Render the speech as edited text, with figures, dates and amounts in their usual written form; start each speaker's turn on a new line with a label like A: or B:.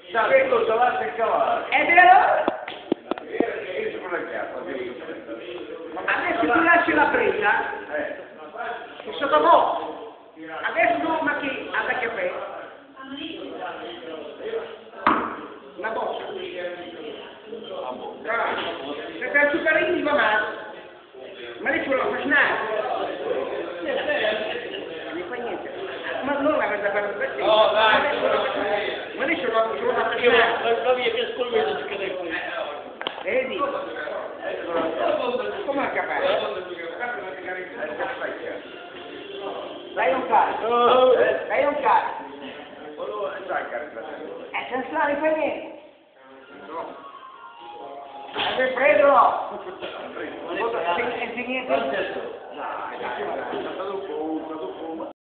A: Questo salate il cavallo.
B: È vero? Adesso tu lasci la presa, che sotto mo'. Adesso ma chi ha da caffè? La boccia. Se per zuccherini va male. Ma lì ce l'ho fascinato. Non fa niente. Ma non la resa per il
A: No, dai.
B: ma lì ce l'ho fascinato.
A: Io la via che scolmetta che dai qui.
B: Vedi? Come ha capito? Dai un carico. Dai un carico. Se non sa, non fa niente. Andrei preso! E niente.